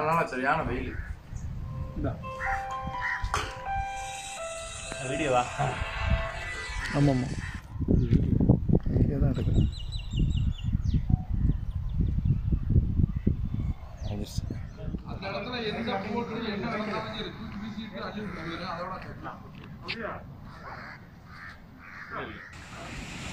நாளாக சரியான வெயில். வீடியோவா? ஆமாம் வீடியோ தான் எடுக்கிறேன். அந்த இடத்துல எந்த போட்டு என்ன வேணாலும் இருக்கு வீசிட்டு அள்ளி விட்டுருவேன். அதோட